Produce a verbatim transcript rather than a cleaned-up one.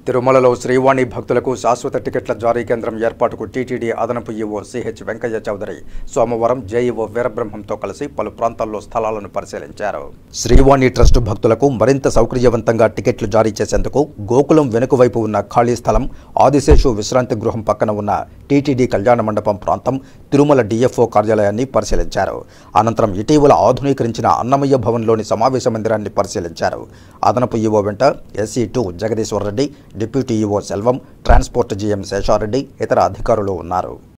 తిరుమలలో శ్రీవాణి భక్తులకు శాశ్వత టికెట్ల జారీ కేంద్రం ఏర్పాటుకు టీటీడీ అదనపు ఈవో సిహెచ్ వెంకయ్య చౌదరి సోమవారం జేఈఓ వీరబ్రహ్మంతో కలిసి పలు ప్రాంతాల్లో స్థలాలను పరిశీలించారు. శ్రీవాణి ట్రస్ట్ భక్తులకు మరింత సౌకర్యవంతంగా టికెట్లు జారీ చేసేందుకు గోకులం వెనుక వైపు ఉన్న ఖాళీ స్థలం, ఆదిశేషు విశ్రాంతి గృహం పక్కన ఉన్న టీటీడీ కళ్యాణ మండపం ప్రాంతం, తిరుమల డిఎఫ్ఓ కార్యాలయాన్ని పరిశీలించారు. అనంతరం ఇటీవల ఆధునీకరించిన అన్నమయ్య భవన్లోని సమావేశ మందిరాన్ని పరిశీలించారు. అదనపు ఈవో వెంట SC two Jagadishwar Reddy, deputy EO Selvam, transport GM Seshareddy, ఇతర అధికారులు ఉన్నారు.